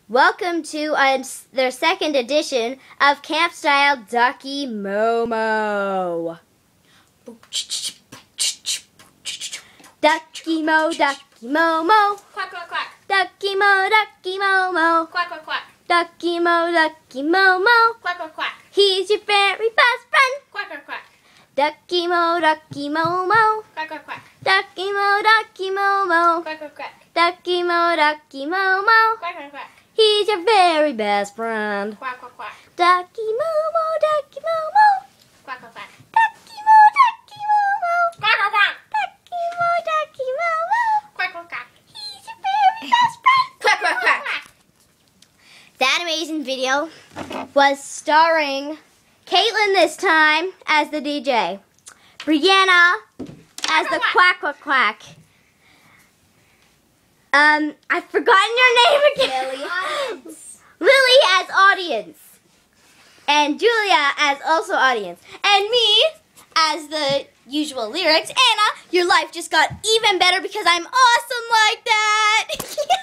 Welcome to their second edition of Camp Style Ducky Momo. Ducky Momo. Quack, quack, quack. Ducky Momo. Quack, quack, quack. Ducky Momo. Quack, quack, quack. He's your very best friend. Quack, quack, quack. Ducky Momo. Quack, quack, quack. Ducky Momo. Quack, quack, quack. Ducky Momo. Quack, quack, quack. He's your very best friend. Quack, quack, quack. Ducky Momo. Quack, quack, quack. Ducky Momo. Quack, quack, quack. Ducky Momo. Quack, quack, quack. He's your very best friend. Quack, quack, quack. That amazing video was starring Caitlin this time as the DJ, Brianna as the quack quack quack. I've forgotten your name again. Lily as audience, and Julia as also audience, and me as the usual lyrics. Anna, your life just got even better because I'm awesome like that.